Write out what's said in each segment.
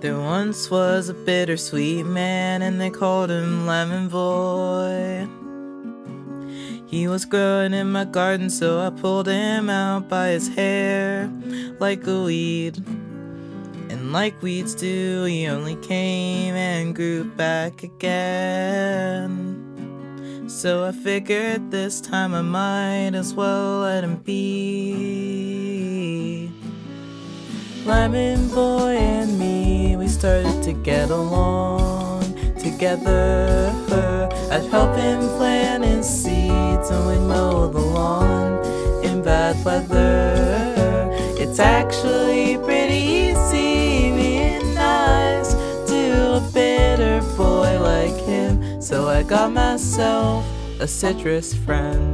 There once was a bittersweet man, and they called him Lemon Boy. He was growing in my garden, so I pulled him out by his hair like a weed. And like weeds do, he only came and grew back again. So I figured this time I might as well let him be. Lemon Boy and me, we started to get along together. I'd help him plant his seeds and we'd mow the lawn in bad weather. It's actually pretty easy being nice to a bitter boy like him. So I got myself a citrus friend.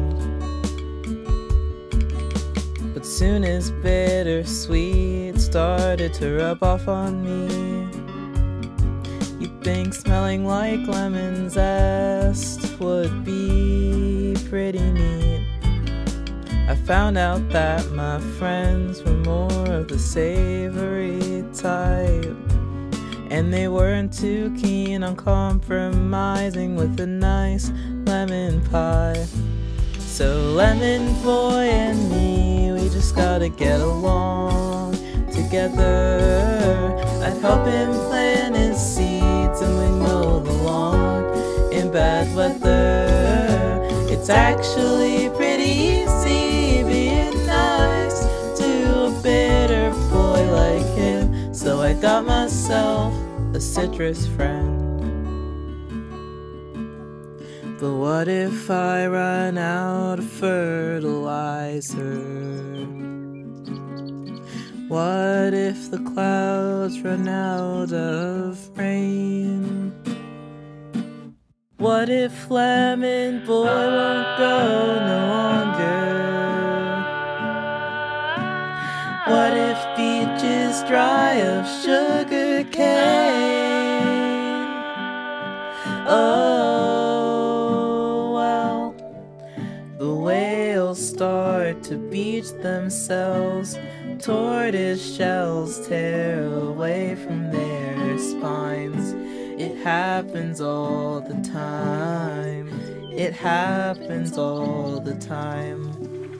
But soon as bittersweet started to rub off on me, you'd think smelling like lemon zest would be pretty neat. I found out that my friends were more of the savory type, and they weren't too keen on compromising with a nice lemon pie. So Lemon Boy and me, we just gotta get along together. I'd help him plant his seeds and we'd mow the lawn in bad weather. It's actually pretty easy being nice to a bitter boy like him. So I got myself a citrus friend. But what if I run out of fertilizer? What if the clouds run out of rain? What if Lemon Boy won't go no longer? What if beaches dry of sugar cane? Oh, well, the whales start to beach themselves. Tortoise shells tear away from their spines. It happens all the time. It happens all the time.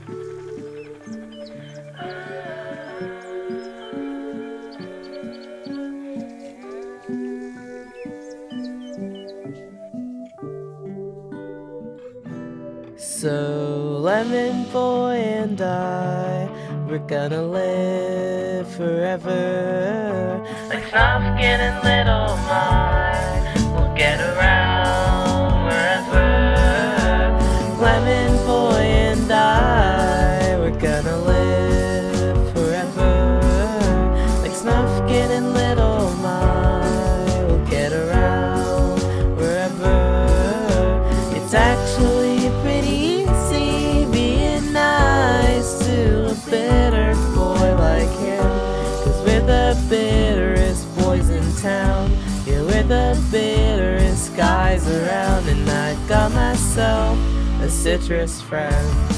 So Lemon Boy and I, we're gonna live forever like Snufkin and Little Mine. We'll get around wherever. Lemon Boy and I, we're gonna live forever like Snufkin and Little Mine. We'll get around wherever. It's actually pretty easy being nice to a bitter boy like him. 'Cause we're the bitterest boys in town. Yeah, we're the bitterest guys around. And I got myself a citrus friend.